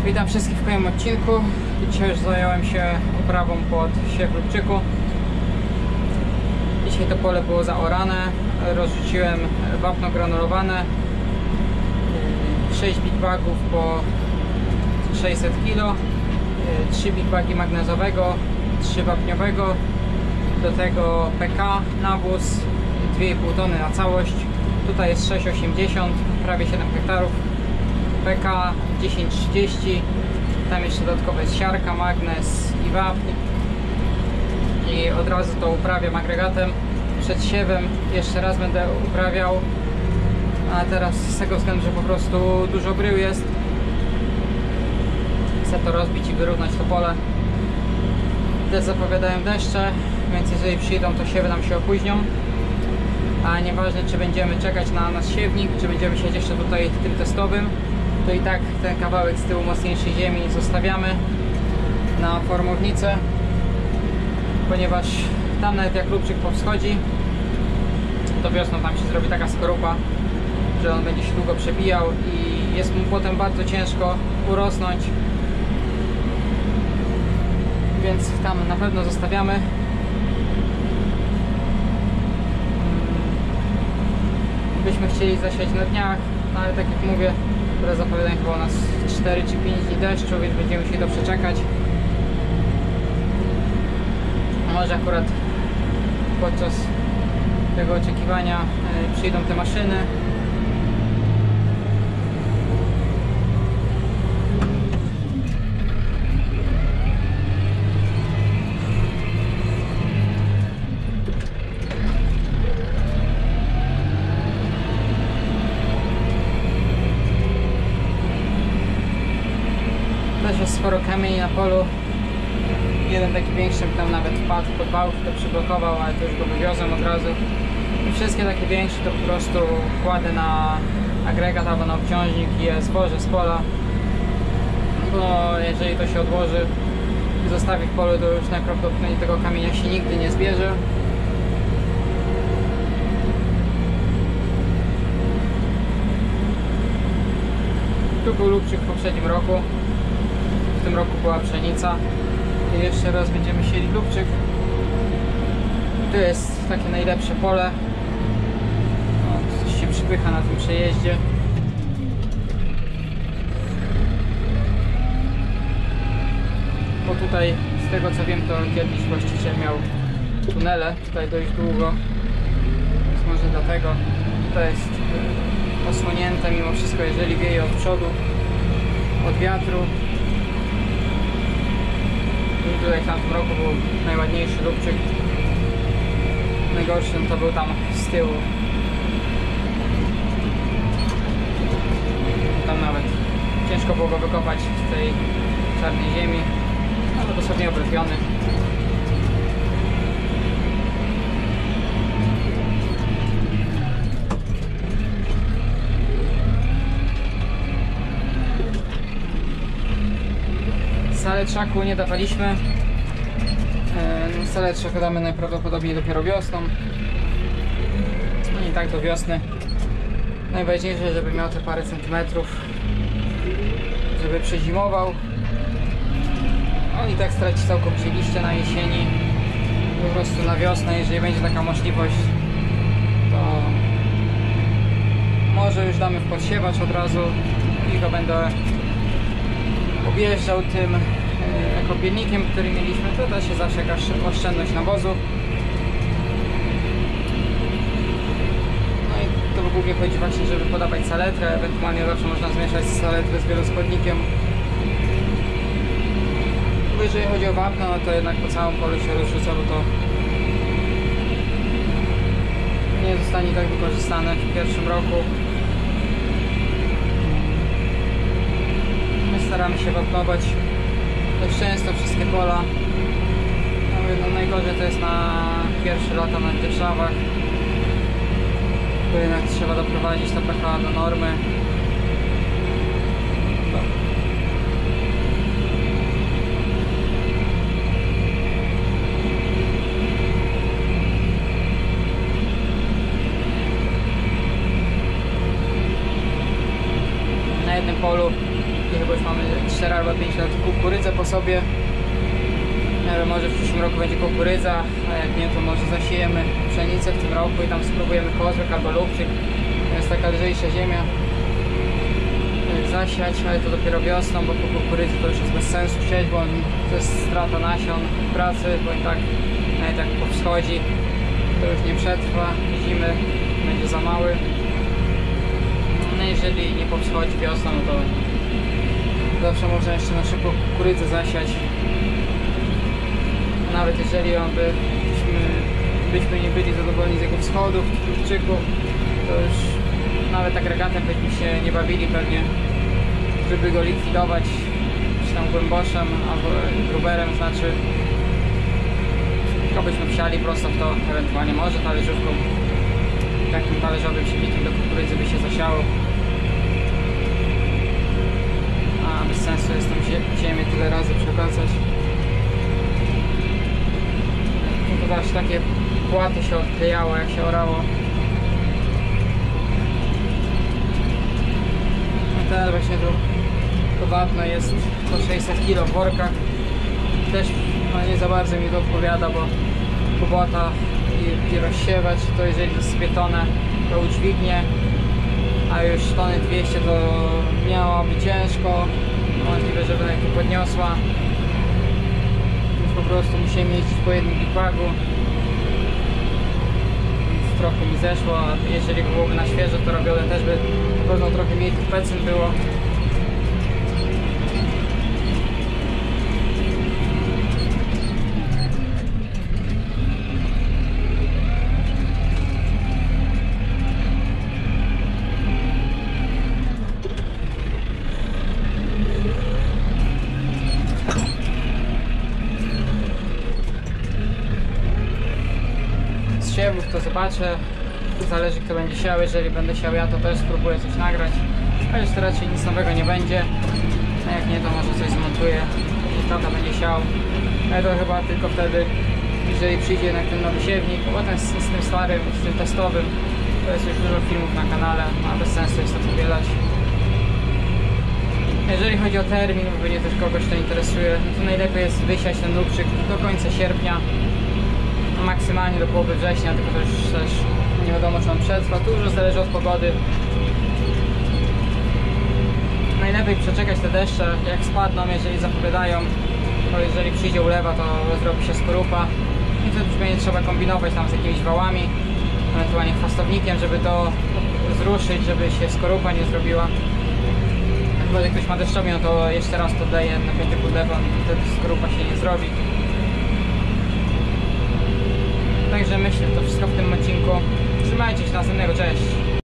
Witam wszystkich w kolejnym odcinku. Dzisiaj już zająłem się uprawą pod siew lubczyku. Dzisiaj to pole było zaorane. Rozrzuciłem wapno granulowane, 6 big bagów po 600 kg, 3 big bagi magnezowego, 3 wapniowego, do tego PK, nawóz 2,5 tony na całość. Tutaj jest 6,80, prawie 7 hektarów. PK 10,30, tam jeszcze dodatkowo jest siarka, magnez i wapń. I od razu to uprawiam agregatem. Przed siewem jeszcze raz będę uprawiał, a teraz z tego względu, że po prostu dużo brył jest, chcę to rozbić i wyrównać to pole. Też zapowiadają deszcze, więc jeżeli przyjdą, to siewy nam się opóźnią. A nieważne, czy będziemy czekać na nasz siewnik, czy będziemy siedzieć jeszcze tutaj tym testowym, to i tak ten kawałek z tyłu mocniejszej ziemi zostawiamy na formownicę, ponieważ tam nawet jak lubczyk powschodzi, to wiosną tam się zrobi taka skorupa, że on będzie się długo przebijał i jest mu potem bardzo ciężko urosnąć, więc tam na pewno zostawiamy. Byśmy chcieli zasiać na dniach, no ale tak jak mówię, teraz zapowiadają chyba u nas 4 czy 5 dni deszczu, więc będziemy musieli to przeczekać. Może akurat podczas tego oczekiwania przyjdą te maszyny. Też jest sporo kamieni na polu. Jeden taki większy tam nawet wpadł pod bałk, to przyblokował, ale to już go wywiozłem od razu. I wszystkie takie większe to po prostu kładę na agregat albo na obciążnik i je zwożę z pola. Bo jeżeli to się odłoży i zostawi w polu, to już najprawdopodobniej tego kamienia się nigdy nie zbierze. Tu był lubczyk w poprzednim roku. W tym roku była pszenica i jeszcze raz będziemy sieli lubczyk. Tu jest takie najlepsze pole. O, coś się przypycha na tym przejeździe. Bo tutaj, z tego co wiem, to kiedyś właściciel miał tunele tutaj dość długo, więc może dlatego to jest osłonięte mimo wszystko, jeżeli wieje od przodu, od wiatru. I tutaj w tamtym roku był najładniejszy lubczyk. Najgorszym to był tam z tyłu. Tam nawet ciężko było go wykopać z tej czarnej ziemi, ale dosłownie oblepiony. Saletrzaku nie dawaliśmy. Saletrzak damy najprawdopodobniej dopiero wiosną. No i tak do wiosny. Najważniejsze, żeby miał te parę centymetrów, żeby przezimował. On i tak straci całkowicie liście na jesieni. Po prostu na wiosnę, jeżeli będzie taka możliwość, to może już damy w podsiewacz od razu i go będę objeżdżał tym kopielnikiem, który mieliśmy. To też jest zawsze jakaś oszczędność nawozu. No i to głównie chodzi właśnie, żeby podawać saletrę, ewentualnie zawsze można zmieszać saletrę z wieloskładnikiem. Bo jeżeli chodzi o wapno, no to jednak po całym polu się rozrzuca, bo to nie zostanie tak wykorzystane w pierwszym roku. Staramy się wapnować dość często wszystkie pola. No, najgorzej to jest na pierwsze lata na dzierżawach, bo jednak trzeba doprowadzić to pH do normy. Na jednym polu i chyba już mamy 4 4 albo 5 lat kukurydzę po sobie. Nie wiem, może w przyszłym roku będzie kukurydza, a jak nie, to może zasiejemy pszenicę w tym roku i tam spróbujemy kozłek albo lubczyk. To jest taka lżejsza ziemia. Zasiać, ale to dopiero wiosną, bo po kukurydzy to już jest bez sensu sieć, bo to jest strata nasion pracy, bo i tak nawet jak powschodzi, to już nie przetrwa, zimy będzie za mały. No jeżeli nie powschodzi wiosną, to zawsze można jeszcze na szybko kukurydzę zasiać. Nawet jeżeli byśmy nie byli zadowoleni z jego wschodów w lubczyku, to już nawet agregatem byśmy się nie bawili pewnie, żeby go likwidować, czy tam głęboszem albo gruberem, znaczy tylko byśmy wsiali prosto w to, ewentualnie może talerzówką, takim talerzowym silnikiem do kukurydzy by się zasiało. A bez sensu jest tam ziemię tyle razy przewracać. No to aż takie płaty się odklejało, jak się orało. Teraz właśnie to wapno jest po 600 kg w workach. Też no, nie za bardzo mi to odpowiada, bo kubota i rozsiewać, to jeżeli sypie tonę, to udźwignie, a już tony 200 to miałoby ciężko, możliwe, żeby nawet nie podniosła, więc po prostu musiałem jeździć po jednym bigbagu, więc trochę mi zeszło, a jeżeli byłoby na świeżo to robione, też by na pewno trochę mniej tych pecyn było. Siewów to zobaczę, zależy kto będzie siał, jeżeli będę siał ja, to też spróbuję coś nagrać, chociaż to raczej nic nowego nie będzie, a jak nie, to może coś zmontuję i tata będzie siał, ale to chyba tylko wtedy, jeżeli przyjdzie jednak ten nowy siewnik, bo ten z tym starym, z tym testowym, to jest już dużo filmów na kanale, a bez sensu jest to powielać. Jeżeli chodzi o termin, bo pewnie też kogoś to interesuje, to najlepiej jest wysiać ten lubczyk do końca sierpnia, maksymalnie do połowy września, tylko to już też nie wiadomo, czy on przetrwa. Tu już zależy od pogody. Najlepiej przeczekać te deszcze, jak spadną, jeżeli zapowiadają, to jeżeli przyjdzie ulewa, to zrobi się skorupa i wtedy już będzie trzeba kombinować tam z jakimiś wałami, ewentualnie chwastownikiem, żeby to zruszyć, żeby się skorupa nie zrobiła. Chyba, że ktoś ma deszczowią, to jeszcze raz podleje, napięcie pod lewą i wtedy skorupa się nie zrobi. Także myślę, to wszystko w tym odcinku. Trzymajcie się, następnego, cześć!